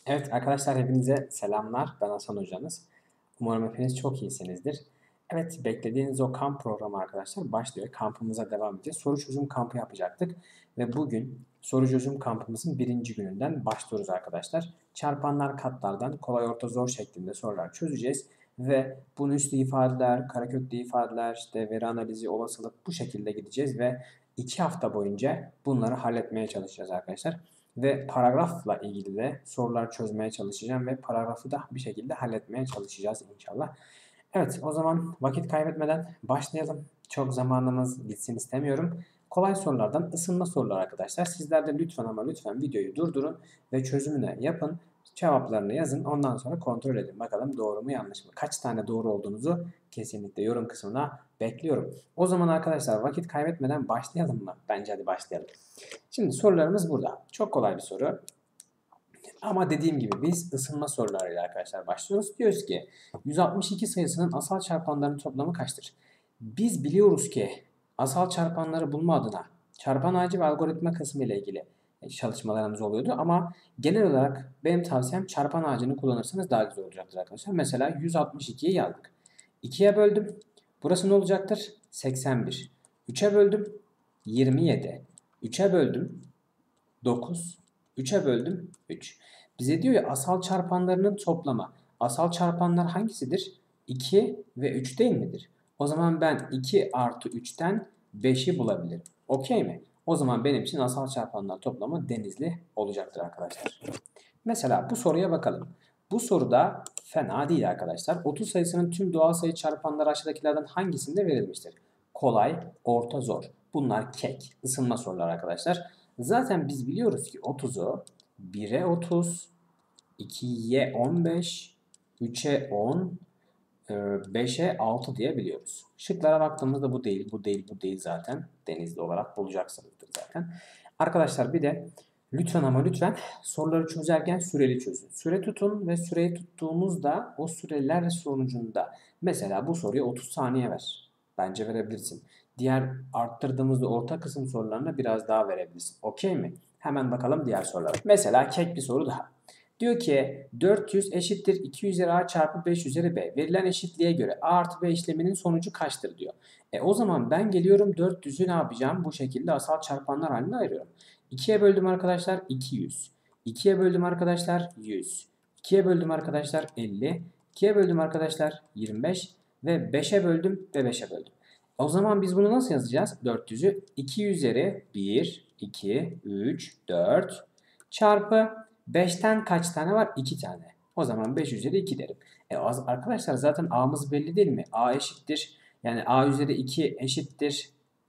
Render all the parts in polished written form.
Evet arkadaşlar hepinize selamlar. Ben Hasan hocanız. Umarım hepiniz çok iyisinizdir. Evet beklediğiniz o kamp programı arkadaşlar başlıyor. Kampımıza devam edeceğiz. Soru çözüm kampı yapacaktık. Ve bugün soru çözüm kampımızın birinci gününden başlıyoruz arkadaşlar. Çarpanlar katlardan kolay orta zor şeklinde sorular çözeceğiz. Ve bunun üstü ifadeler, kareköklü ifadeler, işte veri analizi, olasılık bu şekilde gideceğiz. Ve 2 hafta boyunca bunları halletmeye çalışacağız arkadaşlar. Ve paragrafla ilgili de sorular çözmeye çalışacağım ve paragrafı da bir şekilde halletmeye çalışacağız inşallah. Evet, o zaman vakit kaybetmeden başlayalım. Çok zamanımız gitsin istemiyorum. Kolay sorulardan ısınma sorular arkadaşlar. Sizler de lütfen ama lütfen videoyu durdurun ve çözümünü yapın. Cevaplarını yazın. Ondan sonra kontrol edin. Bakalım doğru mu yanlış mı? Kaç tane doğru olduğunuzu kesinlikle yorum kısmına bekliyorum. O zaman arkadaşlar vakit kaybetmeden başlayalım mı? Bence hadi başlayalım. Şimdi sorularımız burada. Çok kolay bir soru. Ama dediğim gibi biz ısınma sorularıyla arkadaşlar başlıyoruz. Diyoruz ki 162 sayısının asal çarpanlarının toplamı kaçtır? Biz biliyoruz ki asal çarpanları bulma adına çarpan ağacı ve algoritma kısmı ile ilgili çalışmalarımız oluyordu. Ama genel olarak benim tavsiyem çarpan ağacını kullanırsanız daha güzel olacaktır arkadaşlar. Mesela 162'yi yazdık. 2'ye böldüm. Burası ne olacaktır? 81. 3'e böldüm. 27. 3'e böldüm. 9. 3'e böldüm 3. Bize diyor ya asal çarpanlarının toplamı. Asal çarpanlar hangisidir? 2 ve 3 değil midir? O zaman ben 2 artı 3'ten 5'i bulabilirim. Okey mi? O zaman benim için asal çarpanlar toplamı Denizli olacaktır arkadaşlar. Mesela bu soruya bakalım. Bu soruda fena değil arkadaşlar. 30 sayısının tüm doğal sayı çarpanları aşağıdakilerden hangisinde verilmiştir? Kolay, orta, zor. Bunlar kek, ısınma soruları arkadaşlar. Zaten biz biliyoruz ki 30'u 1'e 30, 2'ye 15, 3'e 10, 5'e 6 diye biliyoruz. Şıklara baktığımızda bu değil, bu değil, bu değil zaten. Denizli olarak bulacaksınızdır zaten. Arkadaşlar bir de lütfen ama lütfen soruları çözerken süreli çözün. Süre tutun ve süreyi tuttuğunuzda o süreler sonucunda mesela bu soruya 30 saniye ver. Bence verebilirsin. Diğer arttırdığımızda orta kısım sorularına biraz daha verebilirsin. Okey mi? Hemen bakalım diğer sorulara. Mesela kek bir soru daha. Diyor ki 400 eşittir 2 üzeri a çarpı 5 üzeri b. Verilen eşitliğe göre a artı b işleminin sonucu kaçtır diyor. O zaman ben geliyorum 400'ü ne yapacağım? Bu şekilde asal çarpanlar haline ayırıyorum. 2'ye böldüm arkadaşlar 200. 2'ye böldüm arkadaşlar 100. 2'ye böldüm arkadaşlar 50. 2'ye böldüm arkadaşlar 25. Ve 5'e böldüm ve 5'e böldüm. O zaman biz bunu nasıl yazacağız? 400'ü 2 üzeri 1, 2, 3, 4 çarpı 5'ten kaç tane var? 2 tane. O zaman 5 üzeri 2 derim. Arkadaşlar zaten a'mız belli değil mi? A eşittir. Yani a üzeri 2 eşittir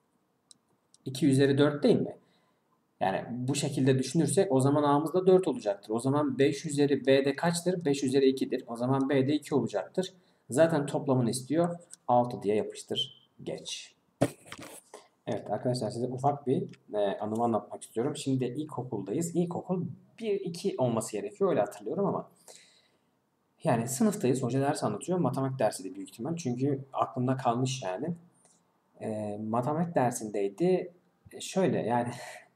2 üzeri 4 değil mi? Yani bu şekilde düşünürsek o zaman a'mız da 4 olacaktır. O zaman 5 üzeri b de kaçtır? 5 üzeri 2'dir. O zaman b de 2 olacaktır. Zaten toplamını istiyor. 6 diye yapıştır. Geç. Evet arkadaşlar size ufak bir anımı anlatmak istiyorum. Şimdi ilkokuldayız. İlkokul 1-2 olması gerekiyor. Öyle hatırlıyorum ama yani sınıftayız. Hoca ders anlatıyor. Matematik dersi de büyük ihtimal. Çünkü aklımda kalmış yani. Matematik dersindeydi. Şöyle yani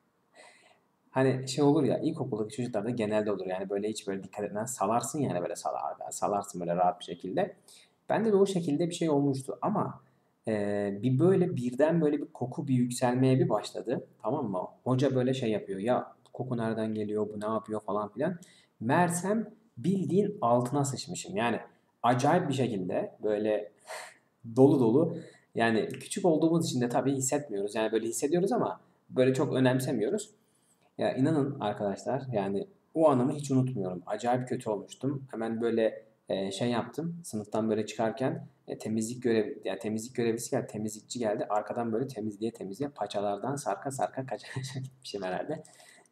hani şey olur ya ilkokuldaki çocuklarda genelde olur. Yani böyle hiç böyle dikkat etmeden salarsın yani böyle salarsın böyle rahat bir şekilde. Bende de o şekilde bir şey olmuştu ama bir böyle birden böyle bir koku bir yükselmeye bir başladı. Tamam mı? Hoca böyle şey yapıyor. Ya koku nereden geliyor? Bu ne yapıyor falan filan. Meğersem bildiğin altına sıçmışım. Yani acayip bir şekilde böyle dolu dolu. Yani küçük olduğumuz için de tabii hissetmiyoruz. Yani böyle hissediyoruz ama böyle çok önemsemiyoruz. Ya inanın arkadaşlar yani o anımı hiç unutmuyorum. Acayip kötü olmuştum. Hemen böyle şey yaptım. Sınıftan böyle çıkarken temizlik görevlisi geldi, temizlikçi geldi. Arkadan böyle temizliğe paçalardan sarka sarka kaça gitmişim herhalde.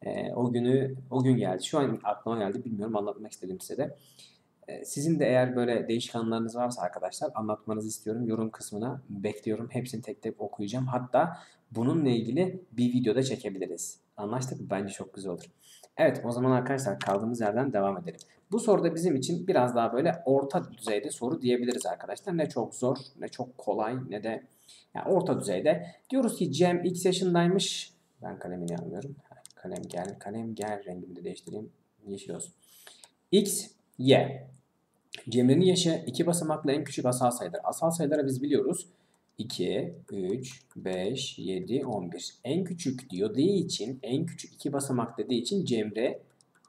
O gün geldi. Şu an aklıma geldi. Bilmiyorum anlatmak istedim size de. Sizin de eğer böyle değişik anılarınız varsa arkadaşlar anlatmanızı istiyorum. Yorum kısmına bekliyorum. Hepsini tek tek okuyacağım. Hatta bununla ilgili bir videoda çekebiliriz. Anlaştık mı? Bence çok güzel olur. Evet o zaman arkadaşlar kaldığımız yerden devam edelim. Bu soruda bizim için biraz daha böyle orta düzeyde soru diyebiliriz arkadaşlar. Ne çok zor, ne çok kolay, ne de yani orta düzeyde. Diyoruz ki Cem X yaşındaymış. Ben kalemini almıyorum. Kalem gel rengimi de değiştireyim. Yeşil olsun. X, Y. Cemre'nin yaşı 2 basamaklı en küçük asal sayıdır. Asal sayıları biz biliyoruz. 2, 3, 5, 7, 11. En küçük dediği için, en küçük 2 basamak dediği için Cemre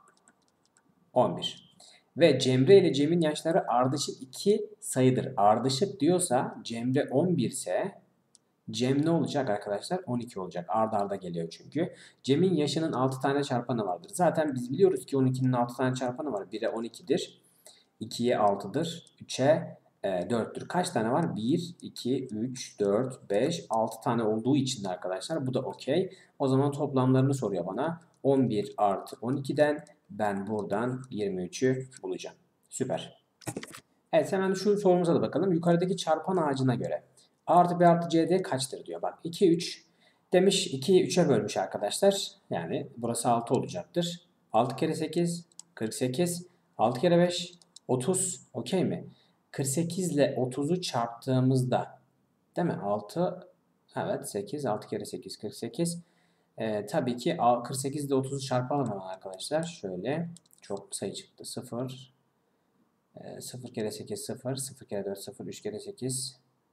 11. Ve Cemre ile Cem'in yaşları ardışık 2 sayıdır. Ardışık diyorsa Cemre 11 ise Cem ne olacak arkadaşlar? 12 olacak. Arda arda geliyor çünkü. Cem'in yaşının 6 tane çarpanı vardır. Zaten biz biliyoruz ki 12'nin 6 tane çarpanı var. 1'e 12'dir. 2'ye 6'dır. 3'e 4'tür. Kaç tane var? 1, 2, 3, 4, 5, 6 tane olduğu için de arkadaşlar bu da okey. O zaman toplamlarını soruyor bana. 11 artı 12'den ben buradan 23'ü bulacağım. Süper. Evet, hemen şu sorumuza da bakalım. Yukarıdaki çarpan ağacına göre A artı B artı CD kaçtır diyor. Bak 2, 3 demiş. 2'yi 3'e bölmüş arkadaşlar. Yani burası 6 olacaktır. 6 kere 8 48. 6 kere 5 30. Okey mi? 48 ile 30'u çarptığımızda değil mi? 6, evet 8. 6 kere 8 48. Tabii ki 48 ile 30'u çarpalım hemen arkadaşlar. Şöyle çok sayı çıktı. 0 0 kere 8 0, 0 kere 4 0, 3 kere 8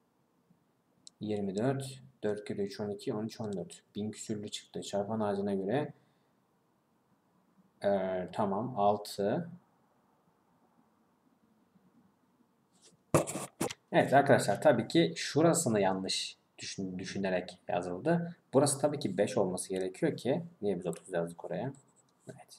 24, 4 kere 3 12, 13 14. 1000 küsürlü çıktı. Çarpan ağacına göre tamam 6. Evet arkadaşlar, tabii ki şurasını yanlış düşünerek yazıldı. Burası tabii ki 5 olması gerekiyor ki. Niye biz 30 yazdık oraya? Evet.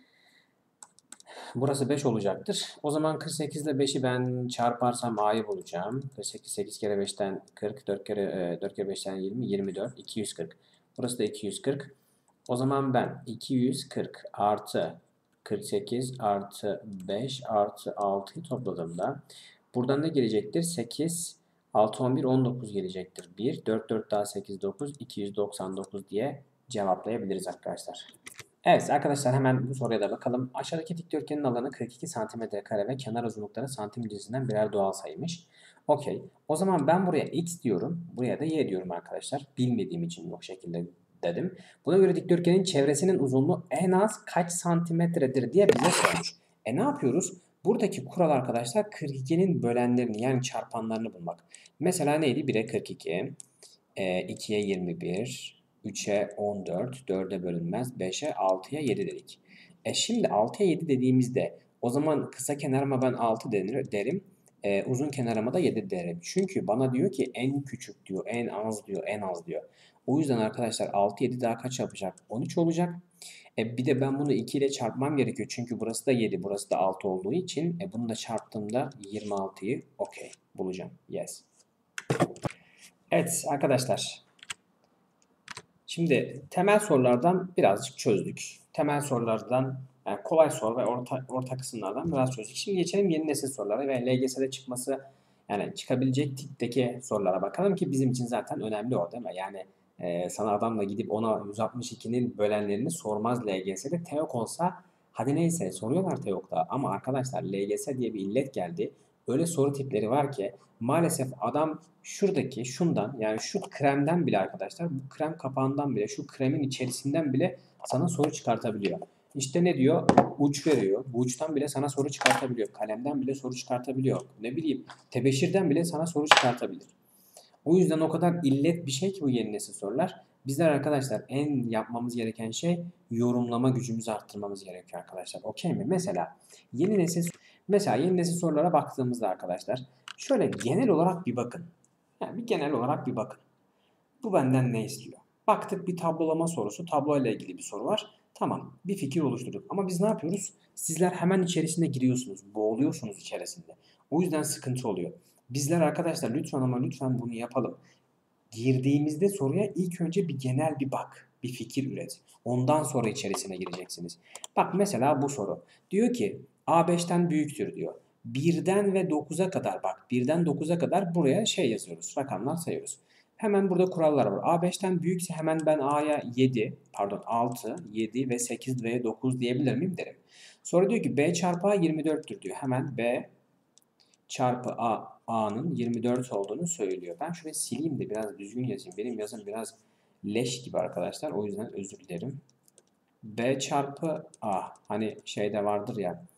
Burası 5 olacaktır. O zaman 48 ile 5'i ben çarparsam A'yı bulacağım. 48, 8 kere 5'ten 40, 4 kere 5'ten 20, 24, 240. Burası da 240. O zaman ben 240 artı 48 artı 5 artı 6'yı topladığımda buradan ne gelecektir? 8, 6, 11, 19 gelecektir. 1, 4, 4 daha 8, 9, 299 diye cevaplayabiliriz arkadaşlar. Evet arkadaşlar, hemen bu soruya da bakalım. Aşağıdaki dikdörtgenin alanı 42 cm² ve kenar uzunlukları santim cinsinden birer doğal sayıymış. Okey. O zaman ben buraya x diyorum. Buraya da y diyorum arkadaşlar. Bilmediğim için o şekilde dedim. Buna göre dikdörtgenin çevresinin uzunluğu en az kaç santimetredir diye bize sormuş. Ne yapıyoruz? Buradaki kural arkadaşlar 42'nin bölenlerini yani çarpanlarını bulmak. Mesela neydi? 1'e 42, 2'ye 21, 3'e 14, 4'e bölünmez, 5'e 6'ya 7 dedik. Şimdi 6'ya 7 dediğimizde o zaman kısa kenarıma ben 6 derim. Uzun kenarıma da 7 derim. Çünkü bana diyor ki en küçük diyor, en az diyor, en az diyor. O yüzden arkadaşlar 6, 7 daha kaç yapacak? 13 olacak. Bir de ben bunu 2 ile çarpmam gerekiyor. Çünkü burası da 7, burası da 6 olduğu için bunu da çarptığımda 26'yı okey bulacağım. Yes. Evet arkadaşlar. Şimdi temel sorulardan birazcık çözdük. Temel sorulardan yani kolay soru ve orta kısımlardan biraz çözdük. Şimdi geçelim yeni nesil sorulara ve LGS'de çıkması yani çıkabilecek tipteki sorulara bakalım ki bizim için zaten önemli o değil mi? Yani sana adamla gidip ona 162'nin bölenlerini sormaz LGS'de. TEOK olsa hadi neyse soruyorlar TEOK'ta ama arkadaşlar LGS diye bir illet geldi. Öyle soru tipleri var ki maalesef adam şuradaki şundan yani şu kremden bile arkadaşlar bu krem kapağından bile şu kremin içerisinden bile sana soru çıkartabiliyor. İşte ne diyor? Uç veriyor. Bu uçtan bile sana soru çıkartabiliyor. Kalemden bile soru çıkartabiliyor. Ne bileyim tebeşirden bile sana soru çıkartabilir. O yüzden o kadar illet bir şey ki bu yeni nesil sorular. Bizler arkadaşlar en yapmamız gereken şey yorumlama gücümüzü arttırmamız gerekiyor arkadaşlar. Okey mi? Mesela yeni nesil sorulara baktığımızda arkadaşlar şöyle genel olarak bir bakın. Yani bir genel olarak bir bakın. Bu benden ne istiyor? Baktık bir tablolama sorusu. Tabloyla ilgili bir soru var. Tamam, bir fikir oluşturduk. Ama biz ne yapıyoruz? Sizler hemen içerisine giriyorsunuz. Boğuluyorsunuz içerisinde. O yüzden sıkıntı oluyor. Bizler arkadaşlar lütfen ama lütfen bunu yapalım. Girdiğimizde soruya ilk önce bir genel bir bak. Bir fikir üret. Ondan sonra içerisine gireceksiniz. Bak mesela bu soru. Diyor ki A5'ten büyüktür diyor. 1'den ve 9'a kadar bak. 1'den 9'a kadar buraya şey yazıyoruz. Rakamlar sayıyoruz. Hemen burada kurallar var. A5'ten büyükse hemen ben A'ya 7, pardon 6, 7 ve 8 ve 9 diyebilir miyim derim. Sonra diyor ki B çarpı A 24'tür diyor. Hemen B çarpı A'nın 24 olduğunu söylüyor. Ben şurayı sileyim de biraz düzgün yazayım. Benim yazım biraz leş gibi arkadaşlar. O yüzden özür dilerim. B çarpı A. Hani şeyde vardır ya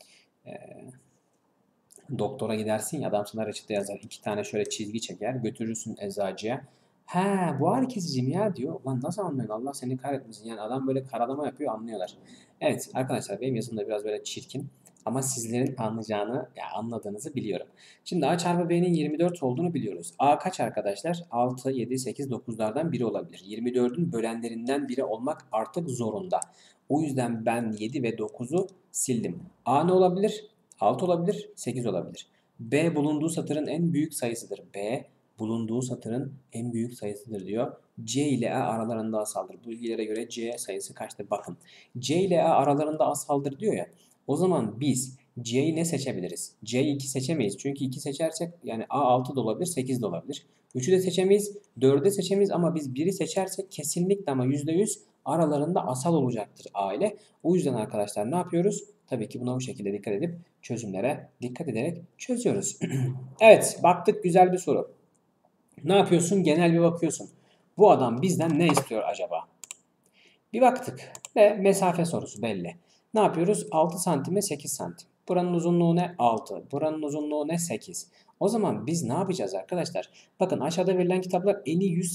Doktora gidersin ya, adam sana reçete yazar. 2 tane şöyle çizgi çeker. Götürürsün eczacıya. He, bu ağrı kesici mi ya diyor. Lan nasıl anlıyorsun? Allah seni kahretmesin. Yani adam böyle karalama yapıyor, anlıyorlar. Evet arkadaşlar, benim yazım da biraz böyle çirkin. Ama sizlerin anlayacağını, ya anladığınızı biliyorum. Şimdi A çarpı B'nin 24 olduğunu biliyoruz. A kaç arkadaşlar? 6, 7, 8, 9'lardan biri olabilir. 24'ün bölenlerinden biri olmak artık zorunda. O yüzden ben 7 ve 9'u sildim. A ne olabilir? 6 olabilir, 8 olabilir. B bulunduğu satırın en büyük sayısıdır. B bulunduğu satırın en büyük sayısıdır diyor. C ile E aralarında asaldır. Bu bilgilere göre C sayısı kaçtır? Bakın. C ile E aralarında asaldır diyor ya. O zaman biz C'yi ne seçebiliriz? C'yi 2 seçemeyiz. Çünkü 2 seçersek yani A 6 da olabilir, 8 de olabilir. 3'ü de seçemeyiz, 4'ü de seçemeyiz ama biz 1'i seçersek kesinlikle ama %100 aralarında asal olacaktır A ile. O yüzden arkadaşlar ne yapıyoruz? Tabii ki buna bu şekilde dikkat edip çözümlere dikkat ederek çözüyoruz. Evet, baktık, güzel bir soru. Ne yapıyorsun? Genel bir bakıyorsun. Bu adam bizden ne istiyor acaba? Bir baktık ve mesafe sorusu belli. Ne yapıyoruz? 6 santime 8 santim. Buranın uzunluğu ne? 6. Buranın uzunluğu ne? 8. O zaman biz ne yapacağız arkadaşlar? Bakın aşağıda verilen kitaplar eni 100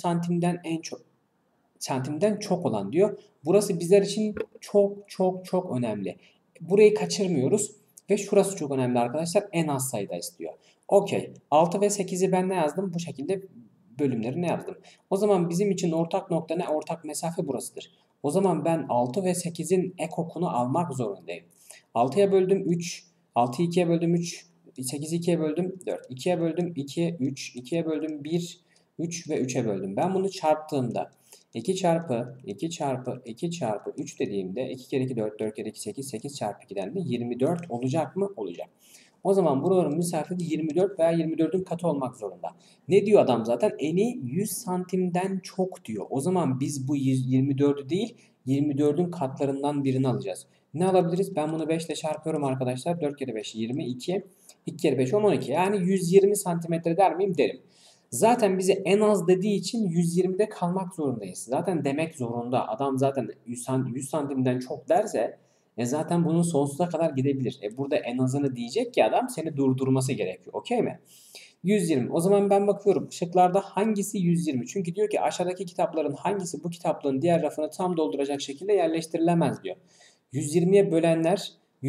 santimden çok olan diyor. Burası bizler için çok çok çok önemli. Burayı kaçırmıyoruz ve şurası çok önemli arkadaşlar. En az sayıda istiyor. Okey. 6 ve 8'i ben ne yazdım? Bu şekilde bölümleri ne yazdım? O zaman bizim için ortak nokta ne? Ortak mesafe burasıdır. O zaman ben 6 ve 8'in ekokunu almak zorundayım. 6'ya böldüm 3. 6'yı 2'ye böldüm 3. 8'i 2'ye böldüm 4. 2'ye böldüm 2, 3. 2'ye böldüm 1, 3 ve 3'e böldüm. Ben bunu çarptığımda 2 çarpı 2 çarpı 2 çarpı 3 dediğimde 2 kere 2 4, 4 kere 2 8, 8 çarpı 2'den de 24 olacak mı? Olacak. O zaman buraların mesafesi 24 veya 24'ün katı olmak zorunda. Ne diyor adam zaten? Eni 100 santimden çok diyor. O zaman biz bu 24'ü değil 24'ün katlarından birini alacağız. Ne alabiliriz? Ben bunu 5 ile çarpıyorum arkadaşlar. 4 kere 5 22. 2 kere 5 10 12. Yani 120 santimetre der miyim? Derim. Zaten bize en az dediği için 120'de kalmak zorundayız. Zaten demek zorunda. Adam zaten 100 santimden çok derse zaten bunun sonsuza kadar gidebilir. Burada en azını diyecek ki adam, seni durdurması gerekiyor. Okey mi? 120. O zaman ben bakıyorum şıklarda hangisi 120? Çünkü diyor ki aşağıdaki kitapların hangisi bu kitaplığın diğer rafını tam dolduracak şekilde yerleştirilemez diyor. 120'ye bölenler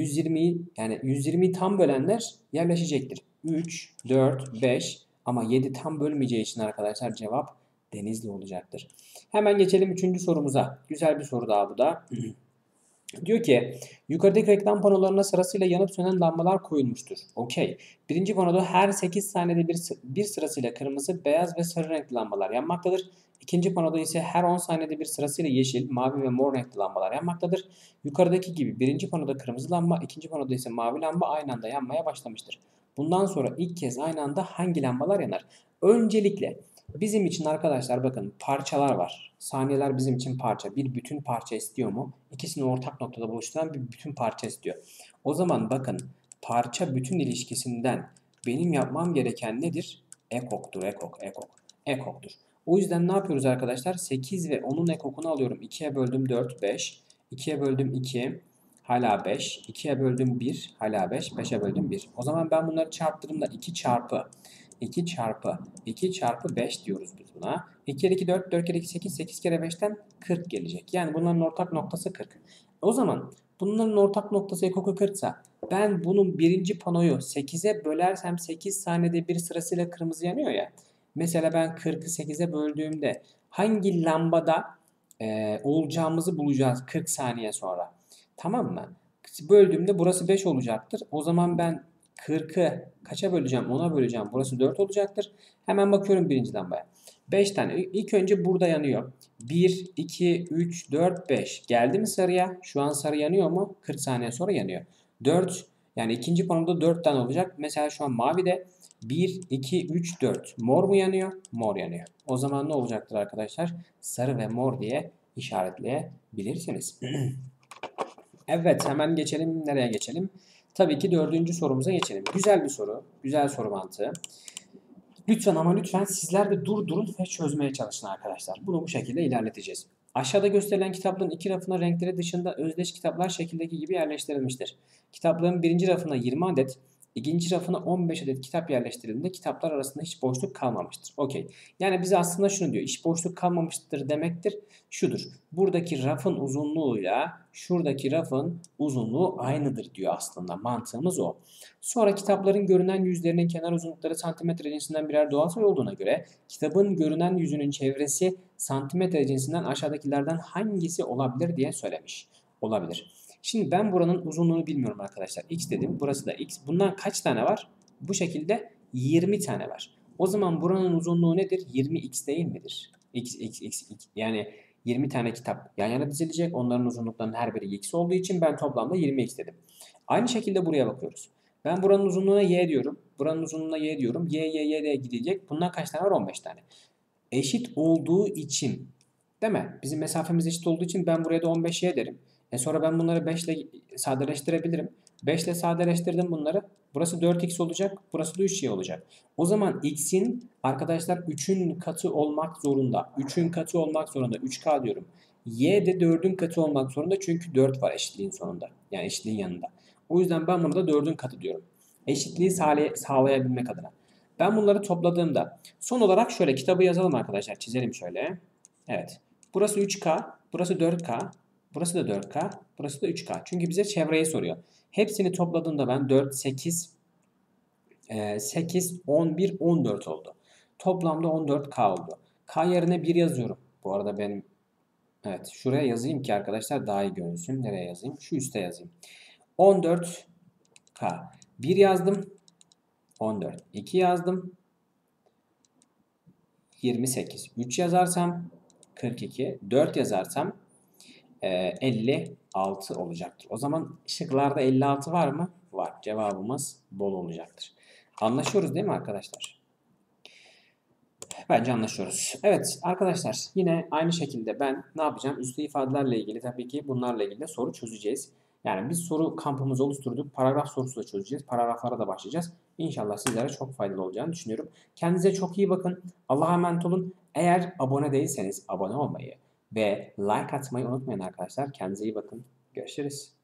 120'yi tam bölenler yerleşecektir. 3, 4, 5 ama 7 tam bölmeyeceği için arkadaşlar cevap Denizli olacaktır. Hemen geçelim 3. sorumuza. Güzel bir soru daha bu da. Diyor ki yukarıdaki reklam panolarına sırasıyla yanıp sönen lambalar koyulmuştur. Okey. Birinci panoda her 8 saniyede bir sırasıyla kırmızı, beyaz ve sarı renkli lambalar yanmaktadır. İkinci panoda ise her 10 saniyede bir sırasıyla yeşil, mavi ve mor renkli lambalar yanmaktadır. Yukarıdaki gibi birinci panoda kırmızı lamba, ikinci panoda ise mavi lamba aynı anda yanmaya başlamıştır. Bundan sonra ilk kez aynı anda hangi lambalar yanar? Öncelikle bizim için arkadaşlar bakın parçalar var. Saniyeler bizim için parça. Bir bütün parça istiyor mu? İkisini ortak noktada buluşturan bir bütün parça istiyor. O zaman bakın parça bütün ilişkisinden benim yapmam gereken nedir? Ekoktur, ekoktur. O yüzden ne yapıyoruz arkadaşlar? 8 ve 10'un ekokunu alıyorum. 2'ye böldüm 4, 5. 2'ye böldüm 2, hala 5. 2'ye böldüm 1, hala 5. 5'e böldüm 1. O zaman ben bunları çarptığımda 2 çarpı 2 çarpı 2 çarpı 5 diyoruz biz buna. 2 kere 2 4, 4 kere 2 8, 8 kere 5'ten 40 gelecek. Yani bunların ortak noktası 40. O zaman bunların ortak noktası ekoku 40 ise ben bunun birinci panoyu 8'e bölersem 8 saniyede bir sırasıyla kırmızı yanıyor ya. Mesela ben 40'ı 8'e böldüğümde hangi lambada olacağımızı bulacağız 40 saniye sonra. Tamam mı? Böldüğümde burası 5 olacaktır. O zaman ben 40'ı kaça böleceğim? 10'a böleceğim. Burası 4 olacaktır. Hemen bakıyorum birinci lambaya. 5 tane. İlk önce burada yanıyor. 1, 2, 3, 4, 5. Geldi mi sarıya? Şu an sarı yanıyor mu? 40 saniye sonra yanıyor. 4, yani ikinci panoda 4 tane olacak. Mesela şu an mavi de 1, 2, 3, 4. Mor mu yanıyor? Mor yanıyor. O zaman ne olacaktır arkadaşlar? Sarı ve mor diye işaretleyebilirsiniz. Evet, hemen geçelim. Nereye geçelim? Tabii ki 4. sorumuza geçelim. Güzel bir soru. Güzel soru mantığı. Lütfen ama lütfen sizler de durdurun ve çözmeye çalışın arkadaşlar. Bunu bu şekilde ilerleteceğiz. Aşağıda gösterilen kitaplığın iki rafına renkleri dışında özdeş kitaplar şekildeki gibi yerleştirilmiştir. Kitaplığın birinci rafına 20 adet, ikinci rafına 15 adet kitap yerleştirildiğinde kitaplar arasında hiç boşluk kalmamıştır. Okey. Yani bize aslında şunu diyor. Hiç boşluk kalmamıştır demektir. Şudur. Buradaki rafın uzunluğuyla şuradaki rafın uzunluğu aynıdır diyor aslında. Mantığımız o. Sonra kitapların görünen yüzlerinin kenar uzunlukları santimetre cinsinden birer doğal sayı olduğuna göre kitabın görünen yüzünün çevresi santimetre cinsinden aşağıdakilerden hangisi olabilir diye söylemiş. Olabilir. Şimdi ben buranın uzunluğunu bilmiyorum arkadaşlar. X dedim. Burası da X. Bundan kaç tane var? Bu şekilde 20 tane var. O zaman buranın uzunluğu nedir? 20x değil midir? X. Yani 20 tane kitap yan yana dizilecek. Onların uzunluklarının her biri x olduğu için ben toplamda 20x dedim. Aynı şekilde buraya bakıyoruz. Ben buranın uzunluğuna y diyorum. Buranın uzunluğuna y diyorum. Y de gidecek. Bundan kaç tane var? 15 tane. Eşit olduğu için, değil mi? Bizim mesafemiz eşit olduğu için ben buraya da 15y derim. Sonra ben bunları 5 ile sadeleştirebilirim. 5 ile sadeleştirdim bunları. Burası 4x olacak. Burası da 3y olacak. O zaman x'in arkadaşlar 3'ün katı olmak zorunda. 3'ün katı olmak zorunda. 3k diyorum. Y de 4'ün katı olmak zorunda. Çünkü 4 var eşitliğin sonunda. Yani eşitliğin yanında. O yüzden ben bunu da 4'ün katı diyorum. Eşitliği sağlayabilmek adına. Ben bunları topladığımda son olarak şöyle kitabı yazalım arkadaşlar. Çizelim şöyle. Evet. Burası 3K, burası 4K, burası da 4K, burası da 3K. Çünkü bize çevreyi soruyor. Hepsini topladığımda ben 4, 8, 11, 14 oldu. Toplamda 14K oldu. K yerine 1 yazıyorum. Bu arada benim evet şuraya yazayım ki arkadaşlar daha iyi görünsün. Nereye yazayım? Şu üste yazayım. 14K. 1 yazdım. 14. 2 yazdım. 28. 3 yazarsam 42. 4 yazarsam 56 olacaktır. O zaman şıklarda 56 var mı? Var. Cevabımız bol olacaktır. Anlaşıyoruz değil mi arkadaşlar? Bence anlaşıyoruz. Evet arkadaşlar yine aynı şekilde ben ne yapacağım? Üslü ifadelerle ilgili tabii ki bunlarla ilgili de soru çözeceğiz. Yani biz soru kampımızı oluşturduk. Paragraf sorusu da çözeceğiz. Paragraflara da başlayacağız. İnşallah sizlere çok faydalı olacağını düşünüyorum. Kendinize çok iyi bakın. Allah'a emanet olun. Eğer abone değilseniz abone olmayı ve like atmayı unutmayın arkadaşlar. Kendinize iyi bakın. Görüşürüz.